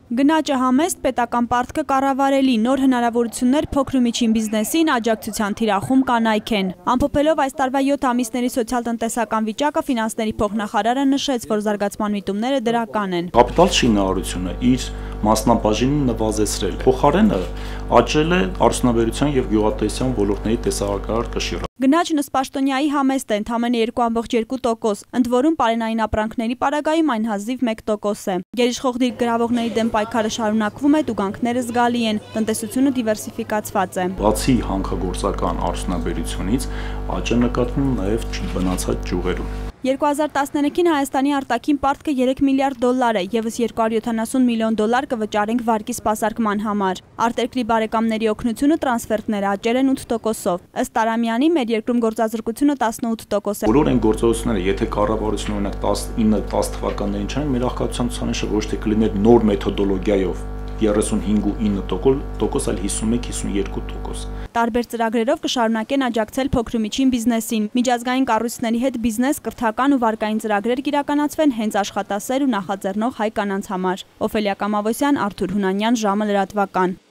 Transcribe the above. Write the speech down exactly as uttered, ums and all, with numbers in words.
Գնաճը համեստ, պետական պարտքը կառավարելի, նոր հնարավորություններ փոքր ու միջին բիզնեսին, աջակցության թիրախում կանայք են։ Ամփոփելով այս տարվա յոթ ամիսների սոցիալ-տնտեսական վիճակը, ֆինանսների փոխնախարարը նշեց, որ զարգացման միտումները դրական են։ Կապիտալ շինարարությունը իր մասնաբաժինը նվազեցրել, փոխարենը աճել է արդյունաբերության և գյուղատնտեսության ոլորտների տեսարակարար կշիռը։ Գնաճն ըստ Պաշտոնյայի համեստ է, ընդամենը երկու կόμma երկու տոկոս, ընդ որում պարենային ապրանքների պարագայում այն հազիվ մեկ տոկոս է։ Գերիշխող դիրք գրավողների դեմ պայքարը շարունակվում է, տուգանքները զգալի են, տնտեսությունը դիվերսիֆիկացված է։ Բացի հանքագործական արդյունաբերությունից, աճ է նկատվում նաև բնացած ճյուղերում։ երկու հազար տասներեքին Հայաստանի արտաքին պարտքը երեք միլիարդ դոլար է, ևս երկու հարյուր յոթանասուն միլիոն դոլար կվճարենք վարկի սպասարկման համար։ Արտերկրի բարեկամների օգնությունը տրանսֆերտները աճել են ութ տոկոսով։ Ըստ Արամյանի, մեր երկրում գործազրկությունը տասնութ տոկոս է։ Բոլոր այն գործողությունները, եթե կառավարությունը օրինակ տասնինը տասը թվականներին չեն, մեր աղքատության ցուցանիշը ոչ թե կլիներ նոր մեթոդոլոգիայով երեսունհինգ ու ինը տոկոս, այլ հիսունմեկ հիսունյոթ տոկոս։ Տարբեր ծրագրերով կշարունակեն աջակցել փոքր ու միջին բիզնեսին։ Միջազգային կառույցների հետ բիզնես, կրթական ու վարկային ծրագրեր կիրականացվեն հենց աշխատասեր ու նախաձեռնող հայ կանանց համար։ Օֆելիա Կամավոսյան, Արթուր Հունանյան, ժամը լրատվական։